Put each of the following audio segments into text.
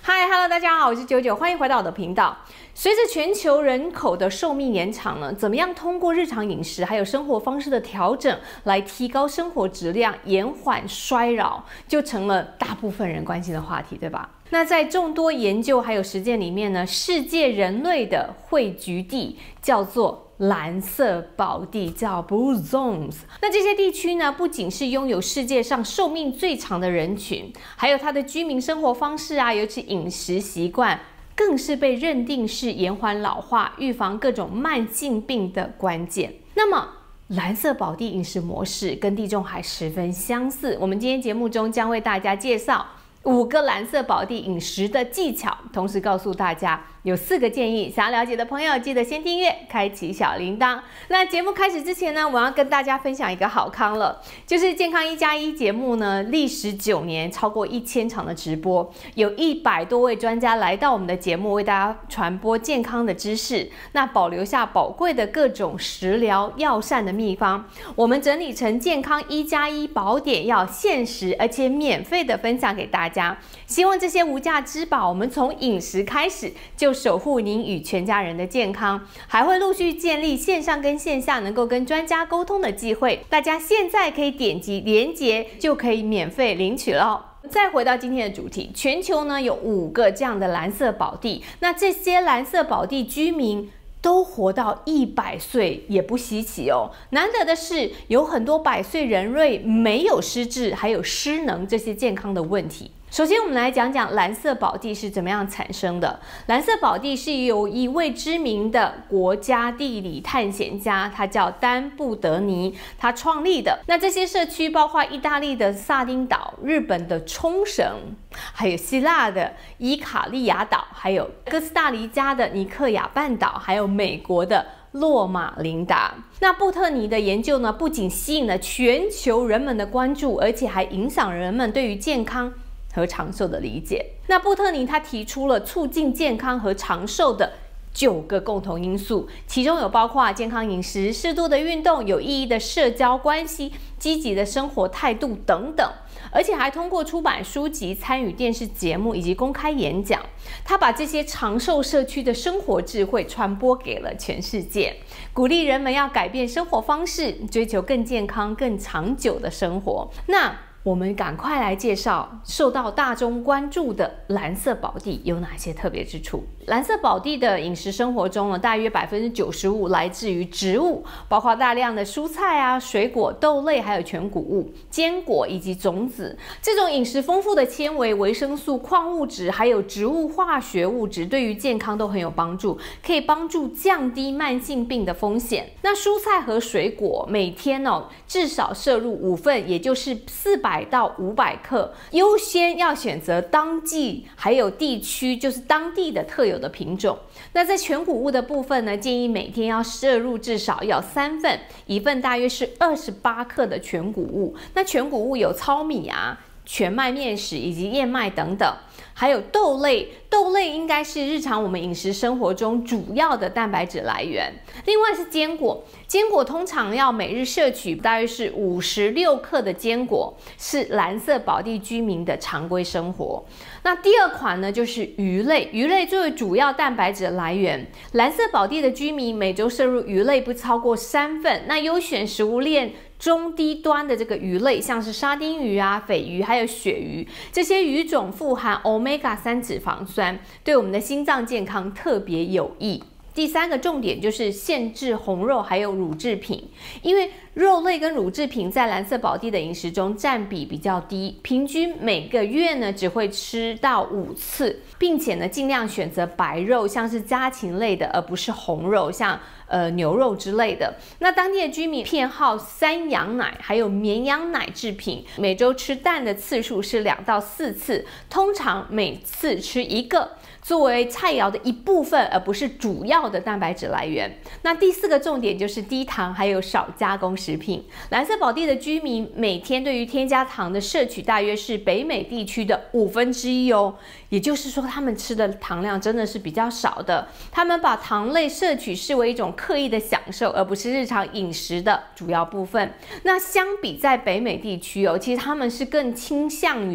Hello， 大家好，我是99，欢迎回到我的频道。随着全球人口的寿命延长呢，怎么样通过日常饮食还有生活方式的调整来提高生活质量、延缓衰老，就成了大部分人关心的话题，对吧？那在众多研究还有实践里面呢，世界人类的汇聚地叫做蓝色宝地，叫 Blue Zones。那这些地区呢，不仅是拥有世界上寿命最长的人群，还有它的居民生活方式啊，尤其饮食习惯，更是被认定是延缓老化、预防各种慢性病的关键。那么蓝色宝地饮食模式跟地中海十分相似，我们今天节目中将为大家介绍5个蓝色宝地饮食的技巧，同时告诉大家有4个建议，想要了解的朋友记得先订阅，开启小铃铛。那节目开始之前呢，我要跟大家分享一个好康了，就是健康1+1节目呢，历时9年，超过1000场的直播，有100多位专家来到我们的节目，为大家传播健康的知识，那保留下宝贵的各种食疗药膳的秘方，我们整理成健康1+1宝典，要限时而且免费的分享给大家。希望这些无价之宝，我们从饮食开始就守护您与全家人的健康，还会陆续建立线上跟线下能够跟专家沟通的机会。大家现在可以点击连结就可以免费领取了。再回到今天的主题，全球呢有5个这样的蓝色宝地，那这些蓝色宝地居民都活到100岁也不稀奇哦。难得的是，有很多100岁人类没有失智，还有失能这些健康的问题。首先，我们来讲讲蓝色宝地是怎么样产生的。蓝色宝地是由一位知名的国家地理探险家，他叫丹布德尼，他创立的。那这些社区包括意大利的萨丁岛、日本的冲绳，还有希腊的伊卡利亚岛，还有哥斯达黎加的尼克亚半岛，还有美国的洛马琳达。那布特尼的研究呢，不仅吸引了全球人们的关注，而且还影响人们对于健康和长寿的理解。那布特尼他提出了促进健康和长寿的9个共同因素，其中有包括健康饮食、适度的运动、有意义的社交关系、积极的生活态度等等，而且还通过出版书籍、参与电视节目以及公开演讲，他把这些长寿社区的生活智慧传播给了全世界，鼓励人们要改变生活方式，追求更健康、更长久的生活。那我们赶快来介绍受到大众关注的蓝色宝地有哪些特别之处。蓝色宝地的饮食生活中呢，大约95%来自于植物，包括大量的蔬菜啊、水果、豆类，还有全谷物、坚果以及种子。这种饮食丰富的纤维、维生素、矿物质，还有植物化学物质，对于健康都很有帮助，可以帮助降低慢性病的风险。那蔬菜和水果每天至少摄入5份，也就是400到500克，优先要选择当季还有地区，就是当地的特有的品种。那在全谷物的部分呢，建议每天要摄入至少要3份，1份大约是28克的全谷物。那全谷物有糙米啊、全麦面食以及燕麦等等，还有豆类。豆类应该是日常我们饮食生活中主要的蛋白质来源。另外是坚果，坚果通常要每日摄取大约是56克的坚果，是蓝色宝地居民的常规生活。那第2款呢，就是鱼类。鱼类作为主要蛋白质的来源，蓝色宝地的居民每周摄入鱼类不超过3份。那优选食物链中低端的这个鱼类，像是沙丁鱼啊、鲱鱼还有鳕鱼，这些鱼种富含 Omega-3 脂肪酸，对我们的心脏健康特别有益。第3个重点就是限制红肉还有乳制品，因为肉类跟乳制品在蓝色宝地的饮食中占比比较低，平均每个月呢只会吃到5次，并且呢尽量选择白肉，像是家禽类的，而不是红肉，像牛肉之类的。那当地的居民偏好山羊奶还有绵羊奶制品，每周吃蛋的次数是2到4次，通常每次吃1个，作为菜肴的一部分，而不是主要的蛋白质来源。那第4个重点就是低糖还有少加工食品。蓝色宝地的居民每天对于添加糖的摄取大约是北美地区的1/5哦，也就是说他们吃的糖量真的是比较少的。他们把糖类摄取视为一种刻意的享受，而不是日常饮食的主要部分。那相比在北美地区其实他们是更倾向于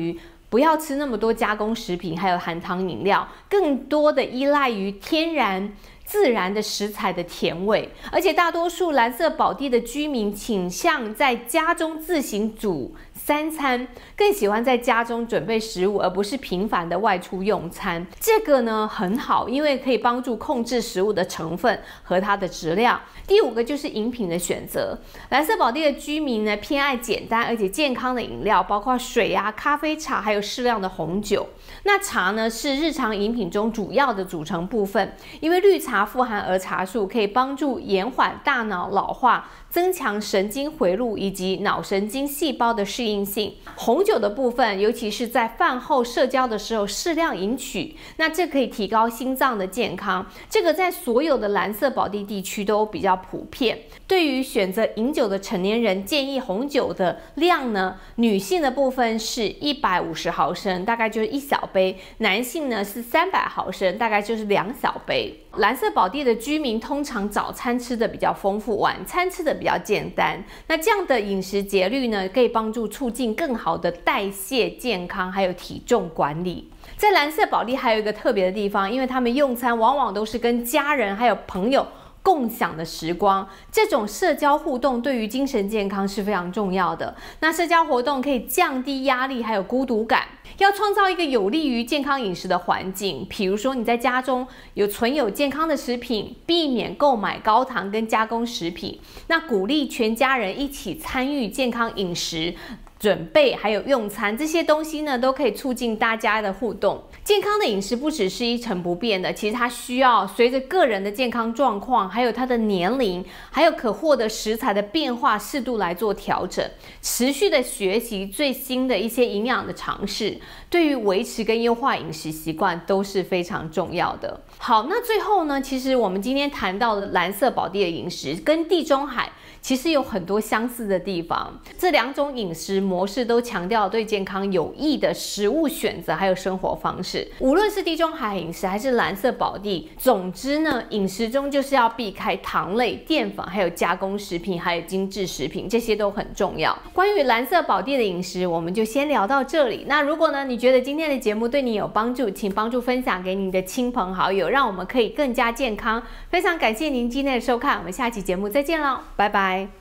不要吃那么多加工食品，还有含糖饮料，更多的依赖于天然自然的食材的甜味。而且大多数蓝色宝地的居民倾向在家中自行煮3餐，更喜欢在家中准备食物，而不是频繁的外出用餐。这个呢很好，因为可以帮助控制食物的成分和它的质量。第5个就是饮品的选择，蓝色宝地的居民呢偏爱简单而且健康的饮料，包括水啊、咖啡、茶，还有适量的红酒。那茶呢是日常饮品中主要的组成部分，因为绿茶富含儿茶素，可以帮助延缓大脑老化，增强神经回路以及脑神经细胞的适应性。红酒的部分，尤其是在饭后社交的时候适量饮取，那这可以提高心脏的健康。这个在所有的蓝色宝地地区都比较普遍。对于选择饮酒的成年人，建议红酒的量呢，女性的部分是150毫升，大概就是1小杯；男性呢是300毫升，大概就是2小杯。蓝色宝地的居民通常早餐吃的比较丰富，晚餐吃的比较简单。那这样的饮食节律呢，可以帮助促进更好的代谢健康，还有体重管理。在蓝色宝地还有一个特别的地方，因为他们用餐往往都是跟家人还有朋友共享的时光，这种社交互动对于精神健康是非常重要的。那社交活动可以降低压力还有孤独感。要创造一个有利于健康饮食的环境，比如说你在家中存有健康的食品，避免购买高糖跟加工食品，那鼓励全家人一起参与健康饮食准备还有用餐，这些东西呢都可以促进大家的互动。健康的饮食不只是一成不变的，其实它需要随着个人的健康状况，还有他的年龄，还有可获得食材的变化，适度来做调整。持续的学习最新的一些营养的尝试，对于维持跟优化饮食习惯都是非常重要的。好，那最后呢，其实我们今天谈到的蓝色宝地的饮食跟地中海其实有很多相似的地方，这2种饮食模式都强调对健康有益的食物选择还有生活方式。无论是地中海饮食还是蓝色宝地，总之呢，饮食中就是要避开糖类、淀粉，还有加工食品，还有精致食品，这些都很重要。关于蓝色宝地的饮食，我们就先聊到这里。那如果呢，你觉得今天的节目对你有帮助，请帮助分享给你的亲朋好友，让我们可以更加健康。非常感谢您今天的收看，我们下期节目再见喽，拜拜。